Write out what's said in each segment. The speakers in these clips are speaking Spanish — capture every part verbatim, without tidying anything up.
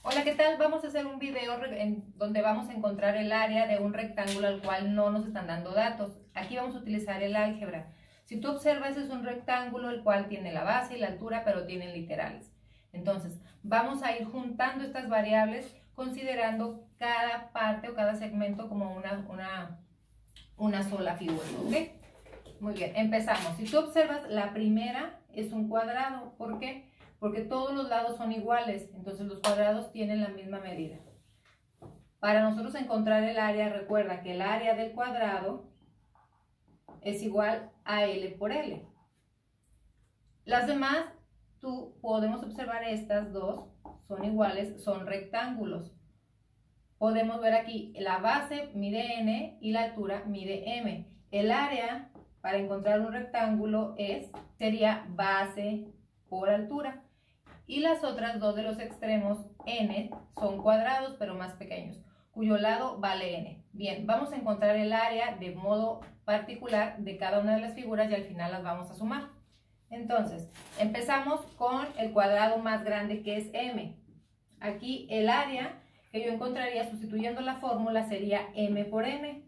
Hola, ¿qué tal? Vamos a hacer un video en donde vamos a encontrar el área de un rectángulo al cual no nos están dando datos. Aquí vamos a utilizar el álgebra. Si tú observas, es un rectángulo el cual tiene la base y la altura, pero tienen literales. Entonces, vamos a ir juntando estas variables considerando cada parte o cada segmento como una, una, una sola figura, ¿ok? Muy bien, empezamos. Si tú observas, la primera es un cuadrado. ¿Por qué? Porque todos los lados son iguales, entonces los cuadrados tienen la misma medida. Para nosotros encontrar el área, recuerda que el área del cuadrado es igual a L por L. Las demás, tú podemos observar estas dos, son iguales, son rectángulos. Podemos ver aquí, la base mide N y la altura mide M. El área para encontrar un rectángulo es, sería base por altura. Y las otras dos de los extremos, N, son cuadrados pero más pequeños, cuyo lado vale N. Bien, vamos a encontrar el área de modo particular de cada una de las figuras y al final las vamos a sumar. Entonces, empezamos con el cuadrado más grande, que es M. Aquí el área que yo encontraría sustituyendo la fórmula sería M por N.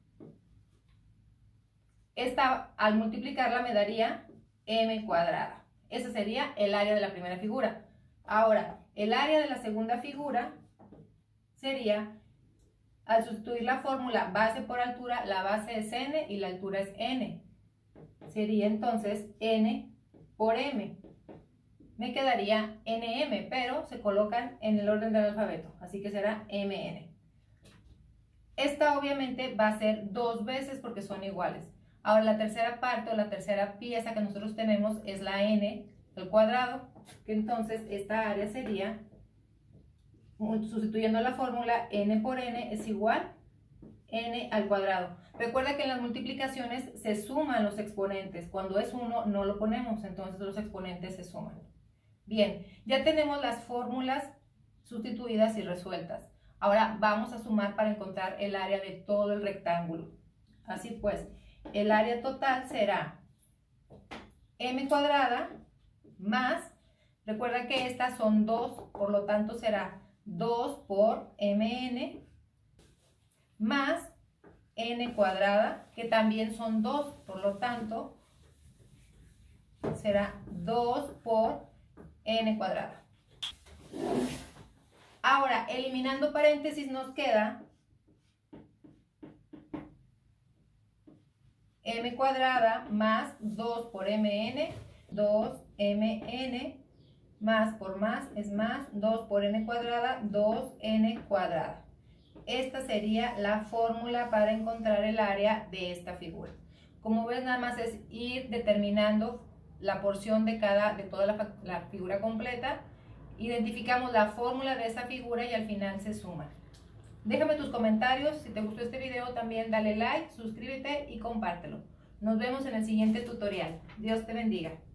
Esta, al multiplicarla, me daría M cuadrada. Ese sería el área de la primera figura. Ahora, el área de la segunda figura sería, al sustituir la fórmula base por altura, la base es N y la altura es N. Sería entonces N por M. Me quedaría N M, pero se colocan en el orden del alfabeto, así que será M N. Esta obviamente va a ser dos veces porque son iguales. Ahora la tercera parte o la tercera pieza que nosotros tenemos es la N al cuadrado, que entonces esta área sería, sustituyendo la fórmula, N por N es igual N al cuadrado. Recuerda que en las multiplicaciones se suman los exponentes. Cuando es uno no lo ponemos, entonces los exponentes se suman. Bien, ya tenemos las fórmulas sustituidas y resueltas. Ahora vamos a sumar para encontrar el área de todo el rectángulo. Así pues, el área total será M cuadrada más, recuerda que estas son dos, por lo tanto será dos por Mn más N cuadrada, que también son dos, por lo tanto será dos por N cuadrada. Ahora, eliminando paréntesis, nos queda M cuadrada más dos por Mn, dos Mn, más por más es más, dos por N cuadrada, dos N cuadrada. Esta sería la fórmula para encontrar el área de esta figura. Como ves, nada más es ir determinando la porción de, cada, de toda la, la figura completa. Identificamos la fórmula de esa figura y al final se suma. Déjame tus comentarios. Si te gustó este video, también dale like, suscríbete y compártelo. Nos vemos en el siguiente tutorial. Dios te bendiga.